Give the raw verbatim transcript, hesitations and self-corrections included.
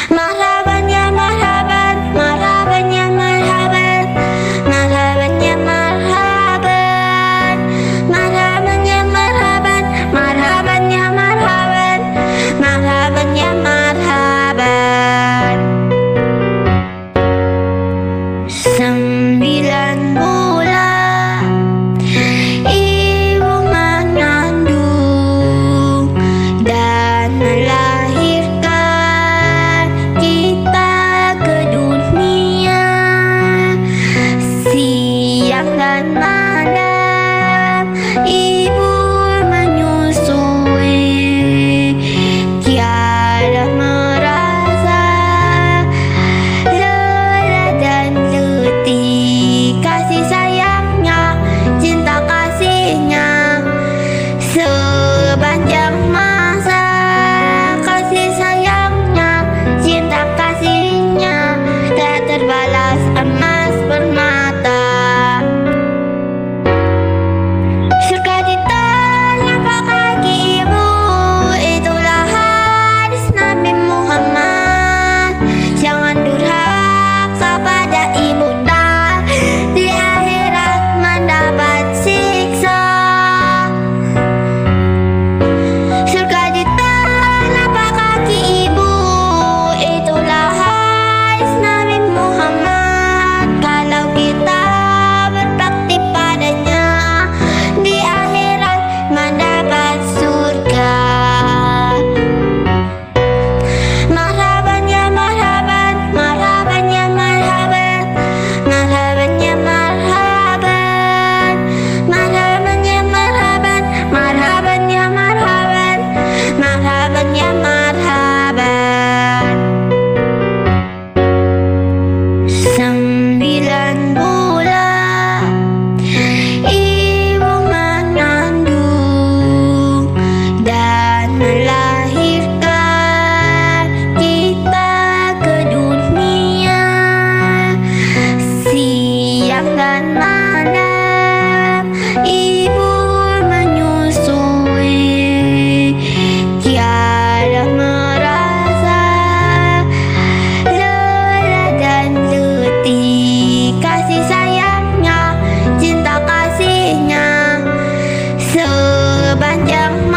Marhaban ya marhaban, marhaban ya marhaban, marhaban ya marhaban, marhaban ya marhaban, marhaban ya marhaban, marhaban ya marhaban. Sembilan bulan ibu mengandung dan melahirkan kita ke dunia. Siang dan malam ibu menyusui, tiada merasa lelah dan letih. Kasih sayangnya, cinta kasihnya sepanjang masa. Kasih sayangnya, cinta kasihnya tak terbalas emas permata. Surga di telapak kaki ibu, itulah hadis Nabi Muhammad. Jangan durhaka pada ibunda, di akhirat mendapat siksa. Surga di telapak kaki ibu, itulah hadis Nabi Muhammad. Kalau kita berbakti padanya, di akhirat mendapat surga. Marhaban ya marhaban, marhaban ya marhaban, marhaban ya marhaban, marhaban ya marhaban, marhaban ya marhaban, marhaban ya marhaban. Sembilan bulan ibu mengandung dan melahirkan kita ke dunia. Siang dan malam ibu menyusui, tiada merasa lelah dan letih. Kasih sayangnya, cinta kasihnya sepanjang